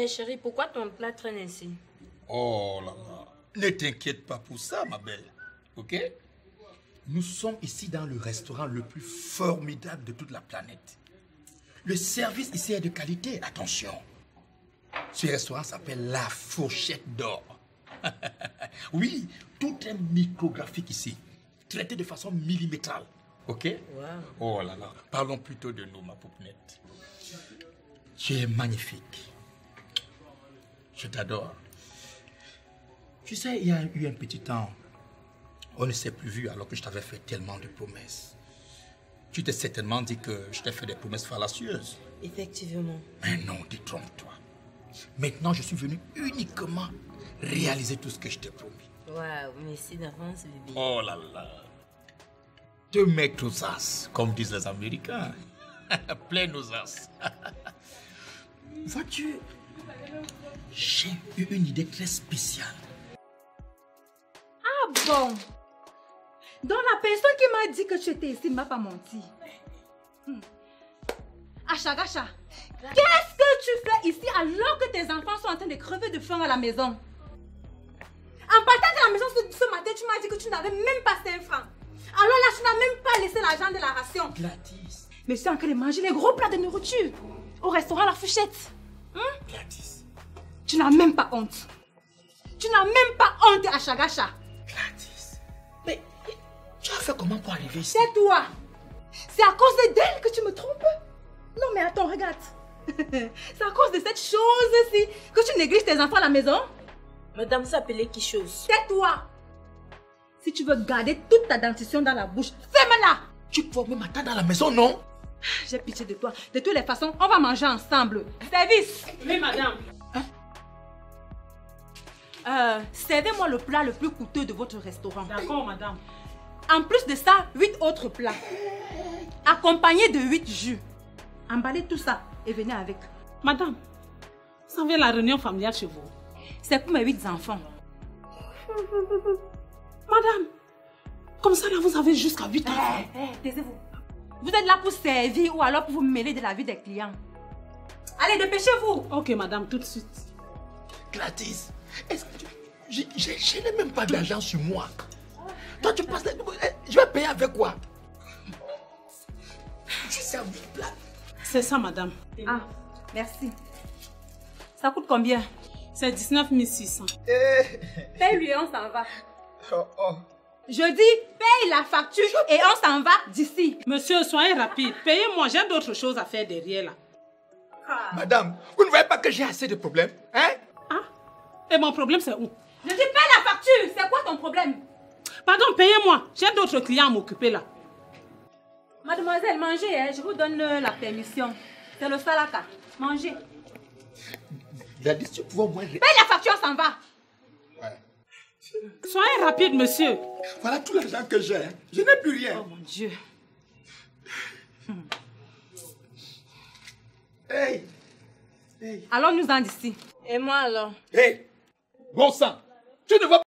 Mais chérie, pourquoi ton plat traîne ainsi? Oh là là. Ne t'inquiète pas pour ça, ma belle. Ok? Nous sommes ici dans le restaurant le plus formidable de toute la planète. Le service ici est de qualité, attention. Ce restaurant s'appelle La Fourchette d'Or. Oui, tout est micrographique ici, traité de façon millimétrale. Ok? Wow. Oh là là, parlons plutôt de nous, ma poupinette. Tu es magnifique. Je t'adore. Tu sais, il y a eu un petit temps, on ne s'est plus vu alors que je t'avais fait tellement de promesses. Tu t'es certainement dit que je t'ai fait des promesses fallacieuses. Effectivement. Mais non, détrompe-toi. Maintenant, je suis venu uniquement réaliser tout ce que je t'ai promis. Waouh, merci d'avance, bébé. Oh là là. Te mettre aux as, comme disent les Américains. Plein aux as. Vois-tu, j'ai eu une idée très spéciale. Ah bon? Donc la personne qui m'a dit que tu étais ici ne m'a pas menti. Achagacha, qu'est-ce que tu fais ici alors que tes enfants sont en train de crever de faim à la maison? En partant de la maison ce matin, tu m'as dit que tu n'avais même pas 5 francs. Alors là, tu n'as même pas laissé l'argent de la ration. Gladys. Mais tu es en train de manger les gros plats de nourriture au restaurant La Fourchette. Gladys. Tu n'as même pas honte. Tu n'as même pas honte, Achagacha. Gladys. Mais tu as fait comment pour arriver ici? C'est toi. C'est à cause d'elle que tu me trompes? Non mais attends, regarde. C'est à cause de cette chose-ci que tu négliges tes enfants à la maison? Madame s'appelait qui chose? C'est toi. Si tu veux garder toute ta dentition dans la bouche, ferme-la. Tu peux me m'attendre à la maison, non? J'ai pitié de toi. De toutes les façons, on va manger ensemble. Service. Oui, madame. Servez-moi le plat le plus coûteux de votre restaurant. D'accord, madame. En plus de ça, 8 autres plats. Accompagnés de 8 jus. Emballez tout ça et venez avec. Madame, ça vient la réunion familiale chez vous. C'est pour mes 8 enfants. Madame, comme ça là vous avez jusqu'à 8 enfants. Taisez-vous. Vous êtes là pour servir ou alors pour vous mêler de la vie des clients. Allez, dépêchez-vous. Ok madame, tout de suite. Gladys, est-ce que je n'ai même pas d'argent sur moi. Toi, tu penses... Je vais payer avec quoi? Je suis servi plat. C'est ça madame. Ah, merci. Ça coûte combien? C'est 19 600. Paye-lui et on s'en va. Oh. Je dis, paye la facture et on s'en va d'ici. Monsieur, soyez rapide. Payez-moi, j'ai d'autres choses à faire derrière là. Madame, vous ne voyez pas que j'ai assez de problèmes, hein? Ah, et mon problème c'est où? Je dis, paye la facture. C'est quoi ton problème? Pardon, payez-moi. J'ai d'autres clients à m'occuper là. Mademoiselle, mangez, hein. Je vous donne la permission. C'est le salaka. Mangez. Gladys, tu pouvais au moins... Paye la facture, on s'en va. Ouais. Soyez rapide, monsieur. Voilà tout l'argent que j'ai. Je n'ai plus rien. Oh mon Dieu. Hey. Allons-nous-en d'ici. Et moi alors? Hey. Bon sang. Tu ne vas